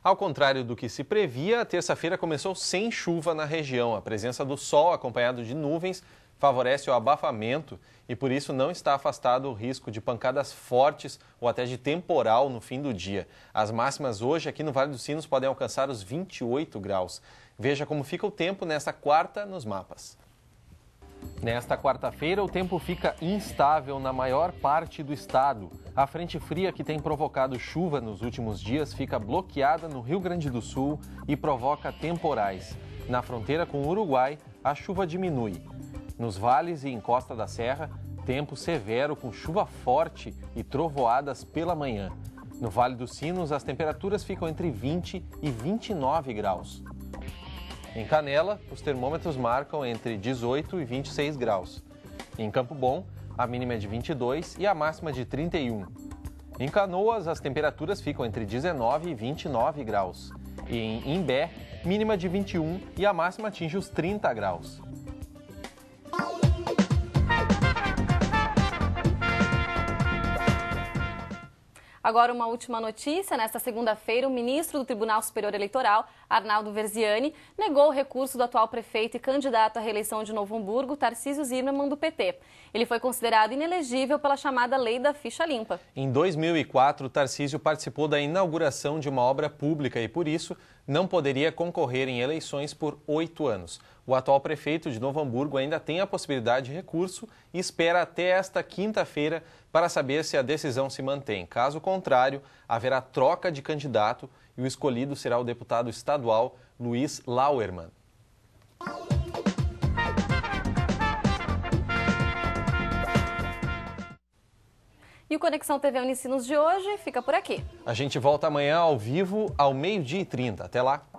Ao contrário do que se previa, a terça-feira começou sem chuva na região. A presença do sol, acompanhado de nuvens, favorece o abafamento e por isso não está afastado o risco de pancadas fortes ou até de temporal no fim do dia. As máximas hoje aqui no Vale dos Sinos podem alcançar os 28 graus. Veja como fica o tempo nesta quarta nos mapas. Nesta quarta-feira, o tempo fica instável na maior parte do estado. A frente fria que tem provocado chuva nos últimos dias fica bloqueada no Rio Grande do Sul e provoca temporais. Na fronteira com o Uruguai, a chuva diminui. Nos vales e encosta da serra, tempo severo com chuva forte e trovoadas pela manhã. No Vale dos Sinos, as temperaturas ficam entre 20 e 29 graus. Em Canela, os termômetros marcam entre 18 e 26 graus. Em Campo Bom, a mínima é de 22 e a máxima de 31. Em Canoas, as temperaturas ficam entre 19 e 29 graus. E em Imbé, mínima de 21 e a máxima atinge os 30 graus. Agora, uma última notícia. Nesta segunda-feira, o ministro do Tribunal Superior Eleitoral, Arnaldo Verziani, negou o recurso do atual prefeito e candidato à reeleição de Novo Hamburgo, Tarcísio Zimmermann, do PT. Ele foi considerado inelegível pela chamada Lei da Ficha Limpa. Em 2004, Tarcísio participou da inauguração de uma obra pública e, por isso, não poderia concorrer em eleições por 8 anos. O atual prefeito de Novo Hamburgo ainda tem a possibilidade de recurso e espera até esta quinta-feira para saber se a decisão se mantém. Caso contrário, haverá troca de candidato e o escolhido será o deputado estadual Luiz Lauermann. E o Conexão TV Unicinos de hoje fica por aqui. A gente volta amanhã ao vivo ao 12h30. Até lá!